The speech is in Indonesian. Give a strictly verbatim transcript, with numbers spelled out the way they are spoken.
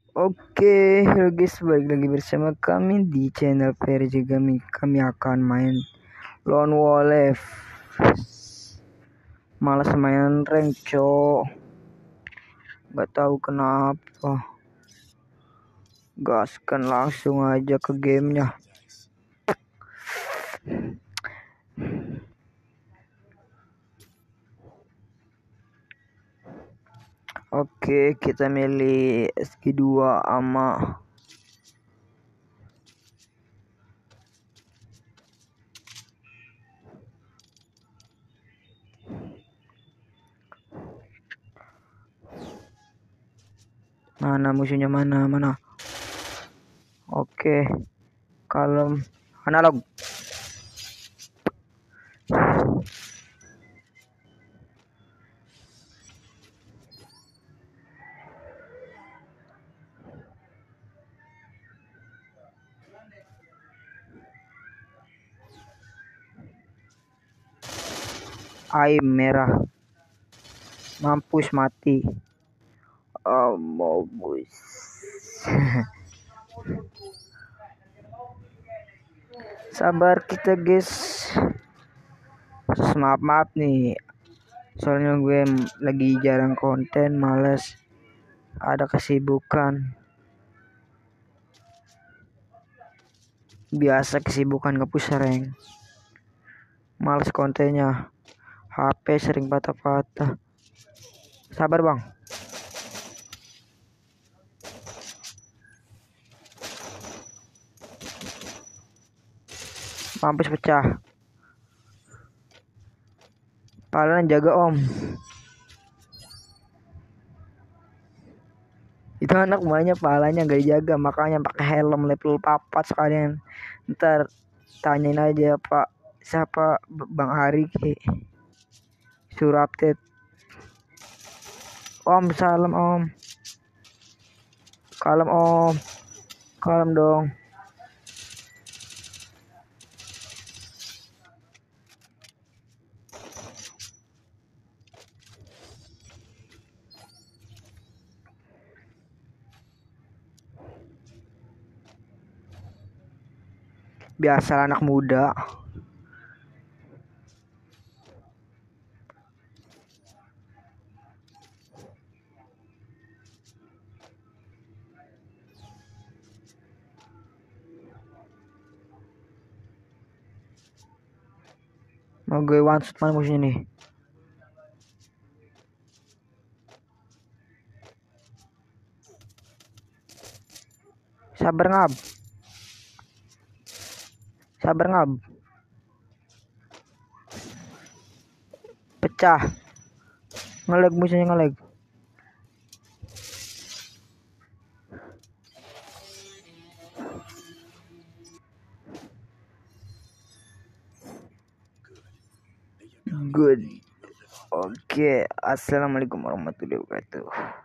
Oke, halo guys, balik lagi bersama kami di channel P R J Gaming. Kami akan main Lone Wolf. Malas main rank, cok. Gak tahu kenapa. Gaskan langsung aja ke gamenya. Oke, kita milih S G dua ama mana musuhnya, mana mana. Oke, kalem analog. Aim merah. Mampus mati. Oh, mampus. Sabar kita guys. Maaf maaf nih, soalnya gue lagi jarang konten, males, ada kesibukan. Biasa kesibukan nge-push rank, males kontennya, H P sering patah-patah. Sabar bang. Mampus pecah. Kalian jaga om. Itu anak banyak palanya gak dijaga, makanya pakai helm level papat sekalian. Ntar tanyain aja Pak siapa Bang Hari ke suruh update. Om salam om. Kalem om. Kalem dong. Biasa anak muda. Mau gue one shot mana musuhnya nih. Sabar ngab. Sabar ngab. Pecah. Ngelag musuhnya, ngelag. Good. Oke, assalamualaikum warahmatullahi wabarakatuh.